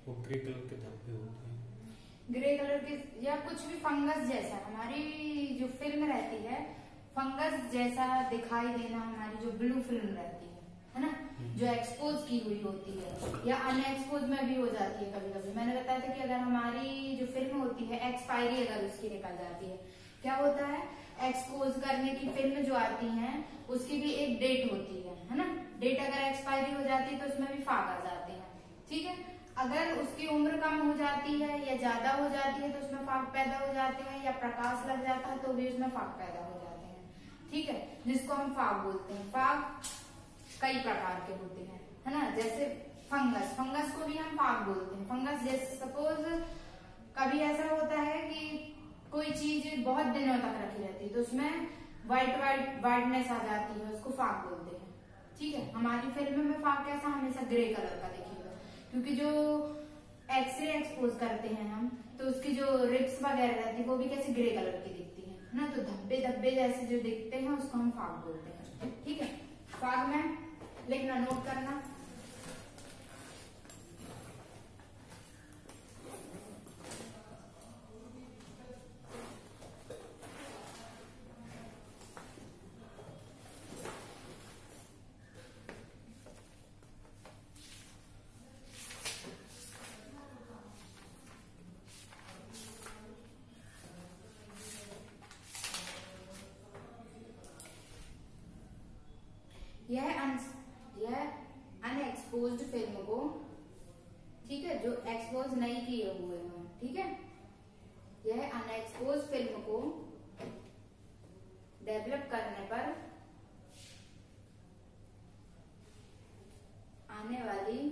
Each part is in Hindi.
वो ग्रे कलर के धब्बे होते हैं, ग्रे कलर के या कुछ भी फंगस जैसा हमारी जो फिल्म रहती है, फंगस जैसा दिखाई देना हमारी जो ब्लू फिल्म रहती है ना, जो एक्सपोज की हुई होती है या अनएक्सपोज में भी हो जाती है कभी कभी। मैंने बताया था कि अगर हमारी जो फिल्म होती है एक्सपायरी अगर उसकी निकल जाती है, क्या होता है, एक्सपोज करने की फिल्म जो आती है उसकी भी एक डेट होती है ना। डेट अगर एक्सपायरी हो जाती है तो उसमें भी फाग आ जाते हैं, ठीक है। अगर उसकी उम्र कम हो जाती है या ज्यादा हो जाती है तो उसमें फाग पैदा हो जाते हैं, या प्रकाश लग जाता है तो भी उसमें फाग पैदा हो जाते हैं, ठीक है, जिसको हम फाग बोलते हैं। फाग कई प्रकार के होते हैं, है ना, जैसे फंगस, फंगस को भी हम फाग बोलते हैं। फंगस जैसे सपोज कभी ऐसा होता है कि कोई चीज बहुत दिनों तक रखी रहती है तो उसमें वाइटनेस आ जाती है, उसको फाग बोलते हैं, ठीक है। हमारी फिल्म में फाग कैसा, हमेशा ग्रे कलर का दिखेगा, क्योंकि जो एक्सरे एक्सपोज करते हैं हम तो उसकी जो रिब्स वगैरह रहती है वो भी कैसे ग्रे कलर की दिखती है ना, तो धब्बे धब्बे जैसे जो दिखते हैं उसको हम फाग बोलते हैं, ठीक है। फाग में लिखना, नोट करना, यह अनएक्सपोज्ड फिल्म को, ठीक है, जो एक्सपोज नहीं किए हुए हैं, ठीक है, यह अनएक्सपोज फिल्म को डेवलप करने पर आने वाली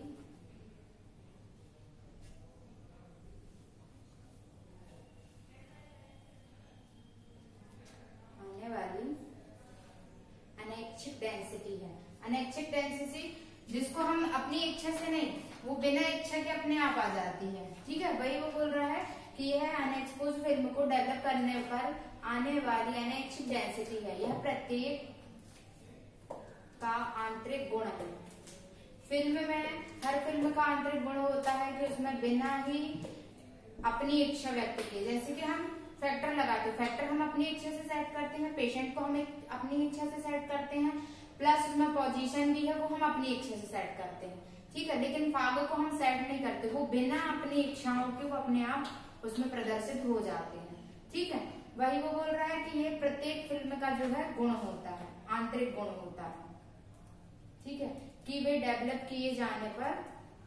अनैच्छिक डेंसिटी है। अनैच्छिक डेंसिटी जिसको हम अपनी इच्छा से नहीं, वो बिना इच्छा के अपने आप आ जाती है, ठीक है। वही वो बोल रहा है कि यह अनएक्सपोज फिल्म को डेवलप करने पर आने वाली अनैच्छिक डेंसिटी है, यह प्रत्येक का आंतरिक गुण है। फिल्म में हर फिल्म का आंतरिक गुण होता है कि उसमें बिना ही अपनी इच्छा व्यक्त किए, जैसे कि हम फैक्टर लगाते हैं, फैक्टर हम अपनी इच्छा से सेट करते हैं, पेशेंट को हम अपनी इच्छा से सेट करते हैं, प्लस उसमें पोजीशन भी है वो हम अपनी इच्छा से सेट करते हैं, ठीक है। लेकिन फाग को हम सेट नहीं करते, वो बिना अपनी इच्छाओं के वो अपने आप उसमें प्रदर्शित हो जाते हैं, ठीक है। वही वो बोल रहा है कि ये प्रत्येक फिल्म का जो है गुण होता है, आंतरिक गुण होता है, ठीक है, कि वे डेवलप किए जाने पर,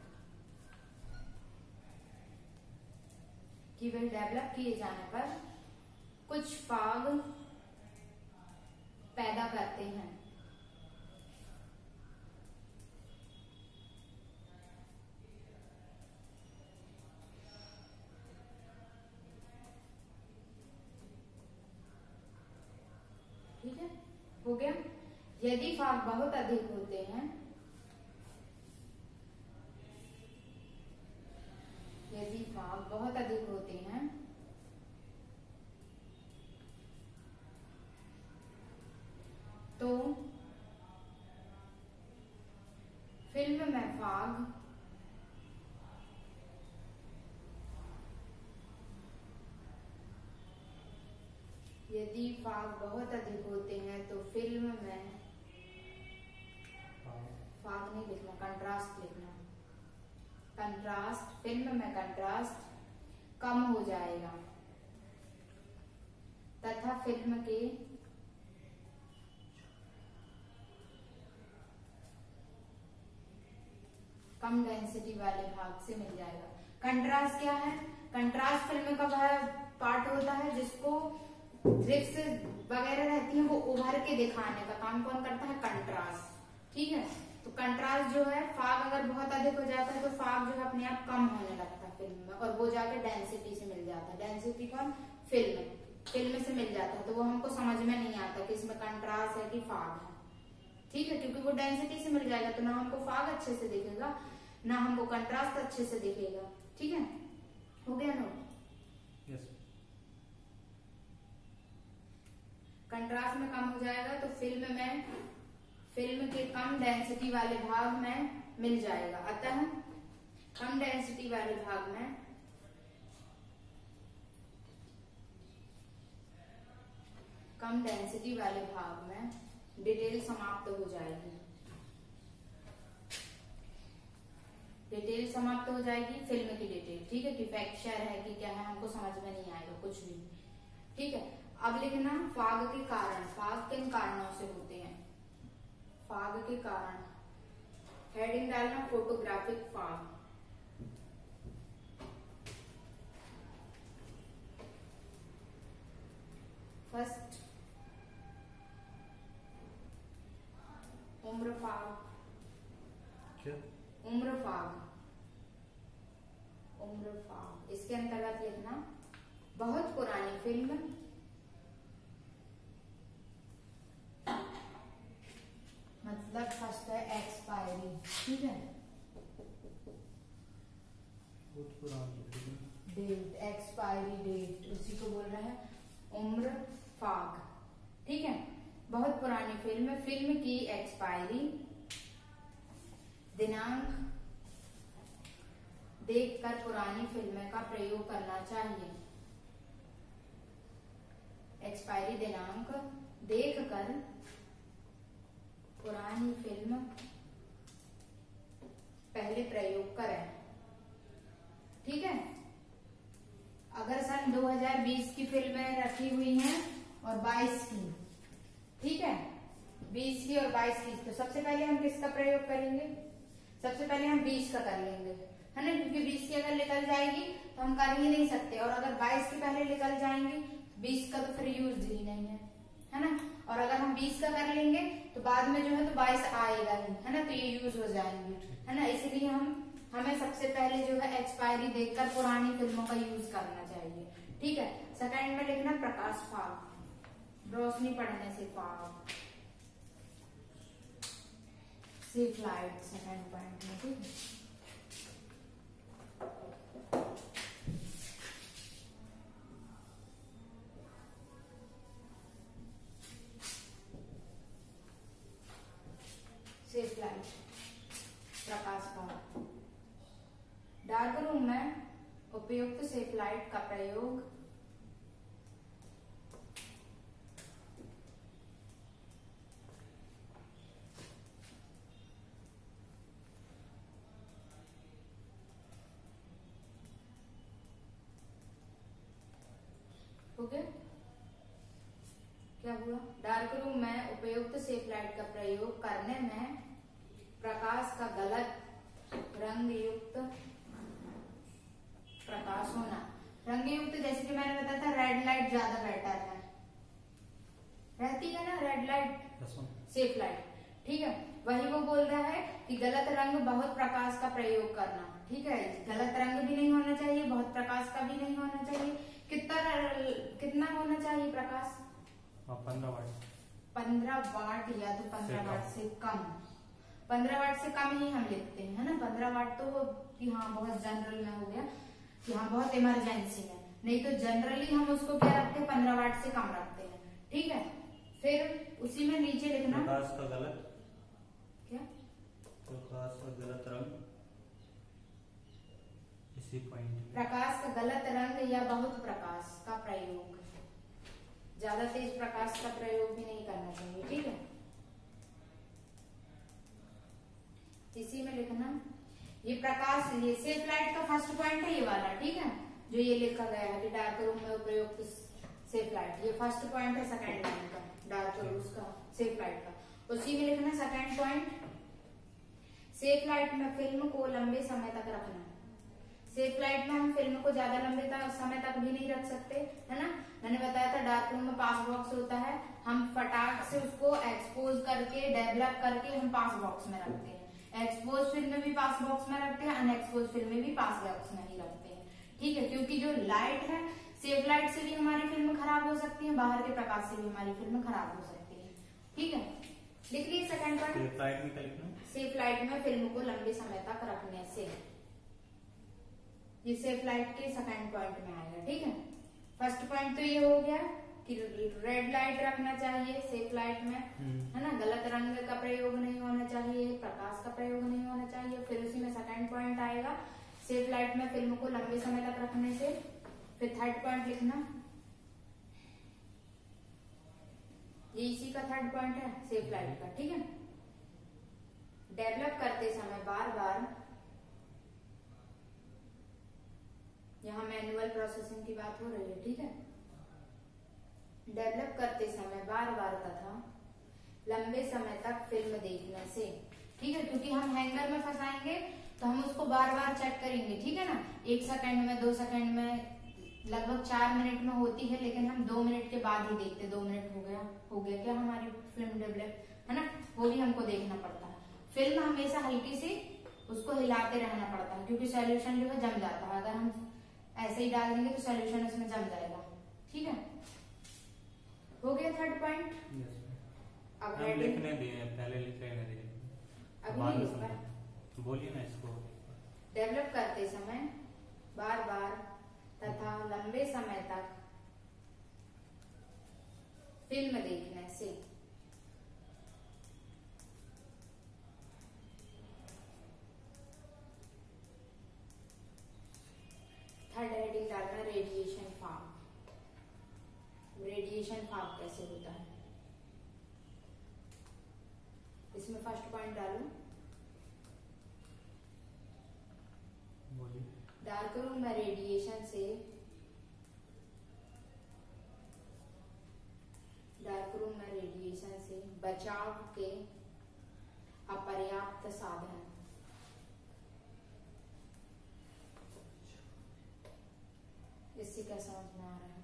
कि वे डेवलप किए जाने पर कुछ फाग पैदा करते हैं, ठीक है, हो गया। यदि फाग बहुत अधिक होते हैं, यदि फाग बहुत अधिक होते हैं तो फिल्म में फाग यदि फाग बहुत अधिक होते हैं तो फिल्म में फाग नहीं लिखना, कंट्रास्ट लिखना, कंट्रास्ट, फिल्म में कंट्रास्ट कम हो जाएगा तथा फिल्म के कम डेंसिटी वाले भाग से मिल जाएगा। कंट्रास्ट क्या है, कंट्रास्ट फिल्म का वह पार्ट होता है जिसको रिब्स वगैरह रहती है वो उभर के दिखाने का काम कौन करता है, कंट्रास्ट, ठीक है। तो कंट्रास्ट जो है, फाग अगर बहुत अधिक हो जाता है तो फाग जो है अपने आप कम होने लगता है फिल्म में, और वो जाके डेंसिटी से मिल जाता है। डेंसिटी कौन, फिल्म से मिल जाता है, तो वो हमको समझ में नहीं आता कि इसमें कंट्रास्ट है कि फाग है, ठीक है, क्योंकि वो डेंसिटी से मिल जाएगा तो ना हमको फाग अच्छे से दिखेगा ना हमको कंट्रास्ट अच्छे से दिखेगा, ठीक है। हो गया नोट, यस। कंट्रास्ट में कम हो जाएगा तो फिल्म के कम डेंसिटी वाले भाग में मिल जाएगा, अतः कम डेंसिटी वाले भाग में डिटेल समाप्त हो जाएगी। डिटेल समाप्त हो जाएगी, फिल्म की डिटेल, ठीक है, कि फ्रैक्चर है कि क्या है हमको समझ में नहीं आएगा कुछ भी, ठीक है। अब लिखना फाग के कारण, फाग किन कारणों से होते हैं, फाग के कारण, हेडिंग डालना फोटोग्राफिक फाग। फर्स्ट उम्र फाग, क्या उम्र फाग, उम्र फाग, इसके अंतर्गत लिखना बहुत पुरानी फिल्म, मतलब फर्स्ट है एक्सपायरी, ठीक है, बहुत पुरानी फिल्म, डेट, एक्सपायरी डेट, उसी को बोल रहे हैं उम्र फाग, ठीक है। बहुत पुरानी फिल्म, फिल्म की एक्सपायरी दिनांक देखकर पुरानी फिल्म का प्रयोग करना चाहिए। एक्सपायरी दिनांक देखकर पुरानी फिल्म पहले प्रयोग करें, ठीक है। अगर सन 2020 की फिल्में रखी हुई हैं और 22 की, ठीक है, 20 की और 22 की, तो सबसे पहले हम किसका प्रयोग करेंगे, सबसे पहले हम 20 का कर लेंगे, है ना, क्योंकि 20 की अगर निकल जाएगी तो हम कर ही नहीं सकते, और अगर 22 की पहले निकल जाएंगी 20 का तो फिर यूज ही नहीं है ना। और अगर हम 20 का कर लेंगे तो बाद में जो है तो 22 आएगा ही, है ना, तो ये यूज हो जाएंगे, है ना। इसलिए हमें सबसे पहले जो है एक्सपायरी देखकर पुरानी फिल्मों का यूज करना चाहिए, ठीक है। सेकंड में लिखना प्रकाश फाग, रोशनी पड़ने से फाग, सेफ लाइट, सेकंड पॉइंट में, ठीक है। सेफ लाइट, प्रकाश फाग, डार्क रूम में उपयुक्त सेफ लाइट का प्रयोग हो गया। क्या हुआ, डार्क रूम में उपयुक्त सेफ लाइट का प्रयोग करने में प्रकाश का गलत रंग युक्त प्रकाश होना, रंग युक्त, जैसे कि मैंने बताया था रेड लाइट ज्यादा बेटर है, रहती है ना रेड लाइट सेफ लाइट, ठीक है। वही वो बोल रहा है कि गलत रंग बहुत प्रकाश का प्रयोग करना, ठीक है, गलत रंग भी नहीं होना चाहिए, बहुत प्रकाश का भी नहीं होना चाहिए। कितना होना चाहिए प्रकाश, 15 वाट, 15 वाट या तो 15 वाट से कम, 15 वाट से कम ही हम लिखते हैं, है ना। 15 वाट तो कि हाँ बहुत जनरल में हो गया कि हाँ बहुत इमरजेंसी है, नहीं तो जनरली हम उसको क्या रखते हैं, 15 वाट से कम रखते हैं, ठीक है। फिर उसी में नीचे लिखना प्रकाश का गलत, क्या, प्रकाश का गलत रंग, इसी पॉइंट, प्रकाश का गलत रंग या बहुत प्रकाश का प्रयोग, ज्यादा तेज प्रकाश का प्रयोग भी नहीं करना चाहिए, ठीक है। इसी में लिखना ये प्रकाश, ये सेफ लाइट का फर्स्ट पॉइंट है ये वाला, ठीक है, जो ये लिखा गया है कि डार्क रूम में उपयुक्त सेफ लाइट, ये फर्स्ट पॉइंट है सेकंड लाइन का, डार्क रूम उसका सेफ लाइट का। उसी में लिखना सेकंड पॉइंट, सेफ लाइट में फिल्म को लंबे समय तक रखना। सेफ लाइट में हम फिल्म को ज्यादा लंबे समय तक भी नहीं रख सकते, है ना। मैंने बताया था डार्क रूम में पास बॉक्स होता है, हम फटाक से उसको एक्सपोज करके डेवलप करके हम पास बॉक्स में रखते हैं, एक्सपोज फिल्म भी पास बॉक्स में रखते हैं, अनएक्सपोज फिल्म भी पास बॉक्स में ही रखते हैं, ठीक है। क्योंकि जो लाइट है, सेफ लाइट से भी हमारी फिल्म खराब हो सकती है, बाहर के प्रकाश से भी हमारी फिल्म खराब हो सकती है, ठीक है। लिख लीजिए सेकंड पॉइंट, सेफ लाइट में फिल्म को लंबे समय तक रखने से, ये सेफ लाइट के सेकंड पॉइंट में आएगा, ठीक है। फर्स्ट पॉइंट तो ये हो गया कि रेड लाइट रखना चाहिए सेफ लाइट में, है ना, गलत रंग का प्रयोग नहीं होना चाहिए, प्रकाश का प्रयोग नहीं होना चाहिए। फिर उसी में सेकंड पॉइंट आएगा सेफ लाइट में फिल्म को लंबे समय तक रखने से। फिर थर्ड पॉइंट लिखना, ये इसी का थर्ड पॉइंट है सेफ लाइट का, ठीक है। डेवलप करते समय बार बार, यहाँ मैनुअल प्रोसेसिंग की बात हो रही है, ठीक है। डेवलप करते समय बार बार तथा लंबे समय तक फिल्म देखने से, ठीक है, क्योंकि हम हैंगर में फंसाएंगे तो हम उसको बार बार चेक करेंगे, ठीक है ना। 1 सेकंड में, 2 सेकंड में, लगभग 4 मिनट में होती है, लेकिन हम 2 मिनट के बाद ही देखते। 2 मिनट हो गया क्या हमारी फिल्म डेवलप, है ना, वो भी हमको देखना पड़ता है। फिल्म हमेशा हल्की सी उसको हिलाते रहना पड़ता है, क्योंकि सॉल्यूशन जो है जम जाता है। अगर हम ऐसे ही डाल देंगे तो सॉल्यूशन उसमें जम जाएगा, ठीक है। हो गया थर्ड पॉइंट। अब लिखने दिए, पहले लिख लेने दिए, अभी नहीं लिख पाए, बोलिए ना इसको। डेवलप करते समय बार बार तथा लंबे समय तक फिल्म देखने से। थर्ड हेडिंग डालना रेडिएशन फाग। रेडिएशन फाग कैसे होता है, इसमें फर्स्ट पॉइंट डालो, डार्क रूम में रेडिएशन से, डार्क रूम में रेडिएशन से बचाव के अपर्याप्त साधन। इससे क्या समझ में आ रहा है?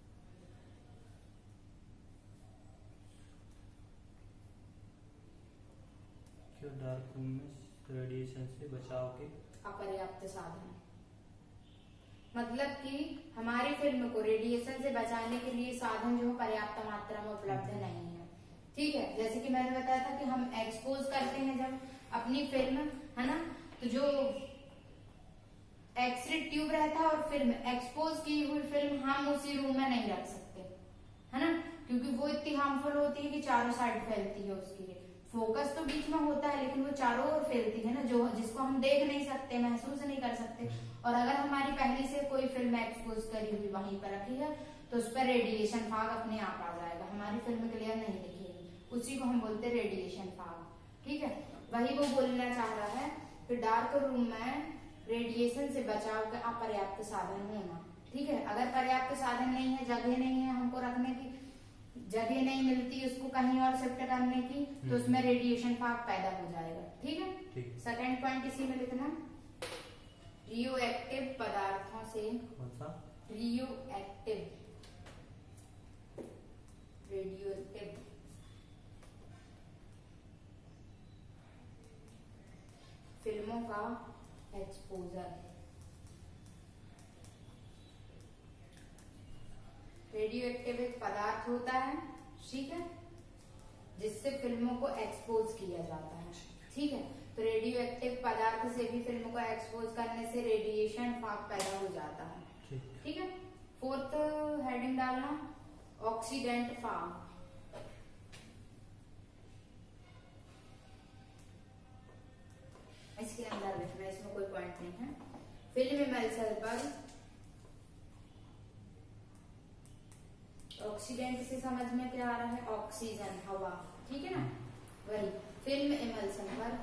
क्यों डार्क रूम में रेडिएशन से बचाव के अपर्याप्त साधन, मतलब कि हमारी फिल्म को रेडिएशन से बचाने के लिए साधन जो है पर्याप्त मात्रा में उपलब्ध नहीं है, ठीक है। जैसे कि मैंने बताया था कि हम एक्सपोज करते हैं जब अपनी फिल्म, है ना, तो जो एक्सरे ट्यूब रहता है और फिल्म, एक्सपोज की हुई फिल्म हम उसी रूम में नहीं रख सकते, है ना, क्योंकि वो इतनी हार्मफुल होती है कि चारों साइड फैलती है। उसकी फोकस तो बीच में होता है, लेकिन वो चारों ओर फैलती है ना, जो जिसको हम देख नहीं सकते, महसूस नहीं कर सकते। और अगर हमारी पहले से कोई फिल्म एक्सपोज करी हुई वहीं पर रखी है तो उस पर रेडिएशन फाग अपने आप आ जाएगा, हमारी फिल्म क्लियर नहीं दिखेगी। उसी को हम बोलते हैं रेडिएशन फाग, ठीक है। वही वो बोलना चाह रहा है कि डार्क रूम में रेडिएशन से बचाव का अपर्याप्त साधन होना, ठीक है। अगर पर्याप्त साधन नहीं है, जगह नहीं है, हमको रखने की जगह नहीं मिलती उसको कहीं और शिफ्ट करने की, तो उसमें रेडिएशन फाग पैदा हो जाएगा, ठीक है। सेकंड पॉइंट इसी में लिखना, रियो एक्टिव पदार्थों से। कौन सा? रियो एक्टिव, रेडियो एक्टिव फिल्मों का एक्सपोजर। रेडियो एक्टिव एक पदार्थ होता है, ठीक है, जिससे फिल्मों को एक्सपोज किया जाता है, ठीक है। तो रेडियो एक्टिव पदार्थ से भी फिल्म को एक्सपोज करने से रेडिएशन फाग पैदा हो जाता है, ठीक है। फोर्थ हेडिंग डालना ऑक्सीडेंट फाग। इसके अंदर लिखना, इसमें कोई पॉइंट नहीं है। फिल्म इमल्सन पर ऑक्सीडेंट से समझ में क्या आ रहा है, ऑक्सीजन, हवा, ठीक है ना, वही। फिल्म इमल्सन पर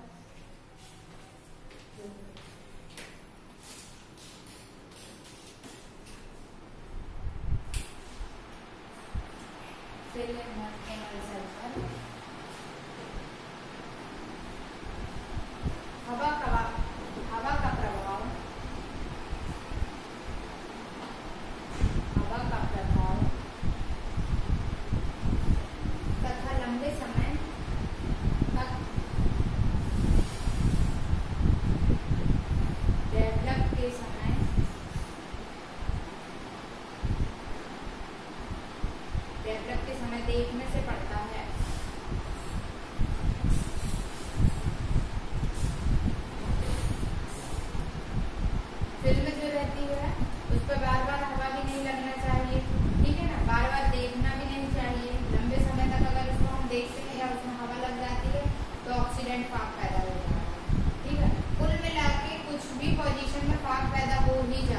हवा का प्रभाव तथा लंबे समय तक डेवलप के समय देखने से पड़ता है। फिल्म जो रहती है उस पर बार बार हवा भी नहीं लगना चाहिए, ठीक है ना, बार बार देखना भी नहीं चाहिए। लंबे समय तक अगर उसको हम देखते हैं या उसमें हवा लग जाती है तो ऑक्सीडेंट फाग पैदा हो जाता है, ठीक है। कुल मिला के कुछ भी पोजीशन में फाग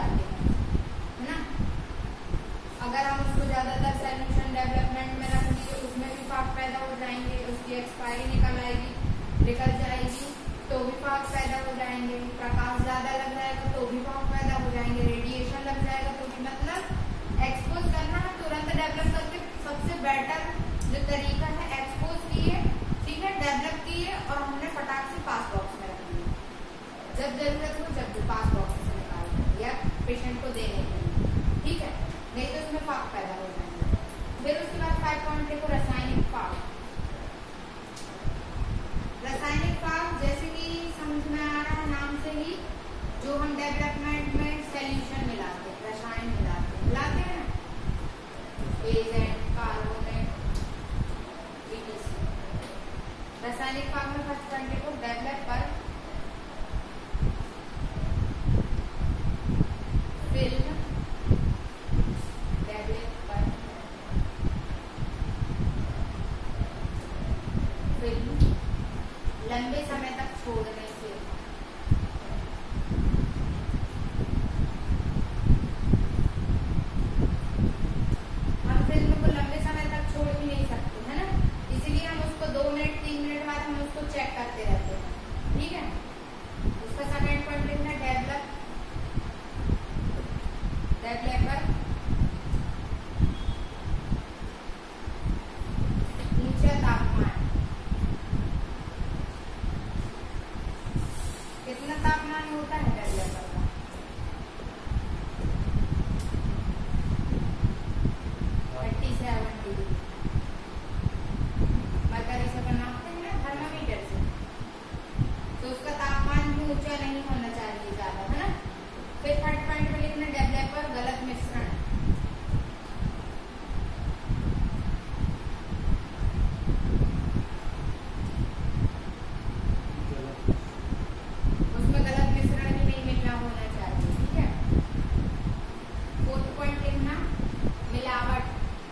जाते हैं, है ना। अगर हम उसको ज्यादातर सॉल्यूशन डेवलपमेंट में रख दिए उसमें भी फाग पैदा हो जाएंगे, उसकी एक्सपायरी निकल जाएगी तो भी फाग पैदा हो जाएंगे, प्रकाश ज्यादा लग जाएगा तो भी फाग पैदा हो जाएंगे, रेडिएशन लग जाएगा तो भी, मतलब एक्सपोज करना है तुरंत डेवलप करके सबसे बेटर जो तरीका है एक्सपोज किए, ठीक है, डेवलप किए और हमने फटाक से पास बॉक्स में रख दिए, जब जरूरत हो जब पास बॉक्स से निकाल दें या पेशेंट को देने के लिए, ठीक है, नहीं तो उसमें फाग पैदा हो जाएंगे। फिर उसके बाद 5 पॉइंट देखो, रासायनिक फाग। रासायनिक फाग जैसे कि समझ में आ रहा है नाम से ही, जो हम डेवलपमेंट में सॉल्यूशन मिलाते हैं, रसायन मिलाते हैं ना, एजेंट, कार्बोनेट, रासायनिक फाग में फर्स्ट पॉइंट देखो, डेवलप पर फिल्म, डेवलप पर फिल्म लंबे समय तक छोड़ने से, हम फिल्म को लंबे समय तक छोड़ भी नहीं सकते, है ना, इसीलिए हम उसको 2 मिनट 3 मिनट बाद हम उसको चेक करते रहते हैं, ठीक है। उसका सेकंड पॉइंट लिखना, डेवलपर ऊंचा तापमान, कितना तापमान होता है डेवलपर का, 37 डिग्री, मरकरी से बनाते हैं ना थर्मामीटर से, तो उसका तापमान भी ऊंचा नहीं होना चाहिए ज्यादा, है ना। फिर थर्ड पॉइंट में लिखना, डेवलपर गलत मिश्रण, उसमें गलत मिश्रण भी नहीं मिलना होना चाहिए, ठीक है। फोर्थ पॉइंट लिखना, मिलावट,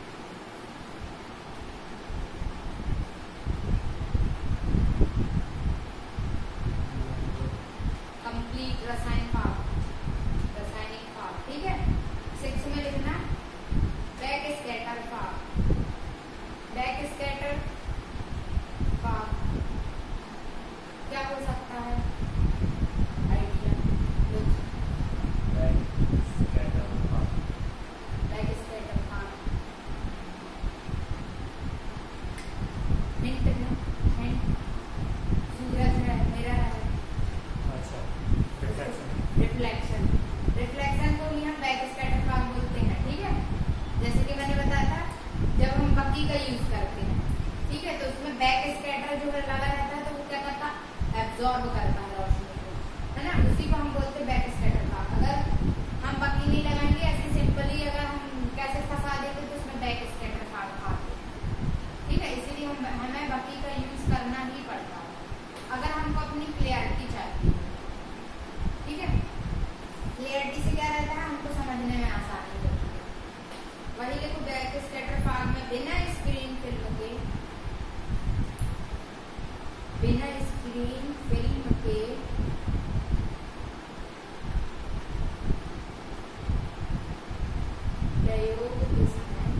कंप्लीट रासायनिक फाग, ठीक है। 6 में लिखना, back scatter fog, back scatter fog क्या हो सकता है, idea, back scatter fog, hint में, हिंट, सूरज है, मिरर है, अच्छा, रिफ्लेक्शन को ही हम बैक स्कैटर फाग बोलते हैं, ठीक है। जैसे कि मैंने बताया था जब हम बत्ती का यूज करते हैं, ठीक है, तो उसमें बैक स्कैटर जो है लगा रहता है तो वो क्या करता है, एब्जॉर्ब करता है रोशनी को, है ना, उसी को हम बोलते हैं बैक स्कैटर फाग। अगर हम बत्ती नहीं लगाएंगे, ऐसे सिंपली अगर हम कैसे फंसा देते तो उसमें बैक स्कैटर फाग आते, ठीक है, इसीलिए हमें बत्ती का यूज करना ही पड़ता है अगर हमको अपनी क्लियरिटी चाहिए, ठीक है। क्लियरिटी से क्या रहता है, हमको समझने में आसानी होती है। वही देखो, बैक स्कैटर फाग में बिना स्क्रीन फिल्म के प्रयोग के समय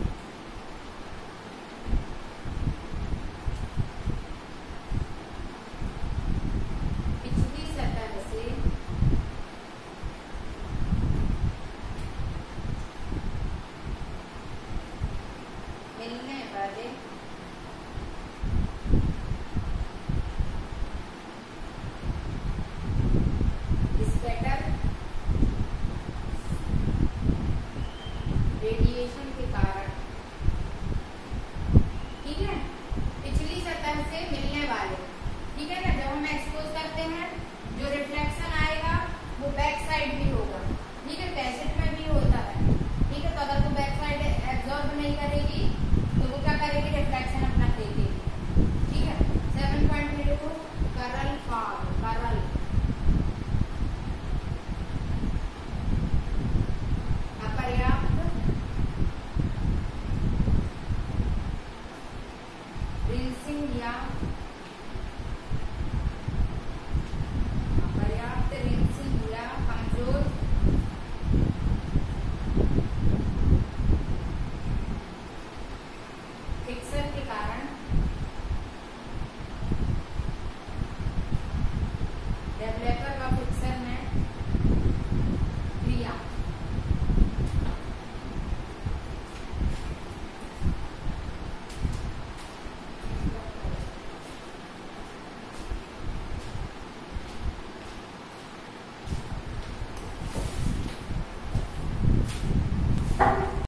पिछली सतह से मिलने वाले स्कैटर रेडिएशन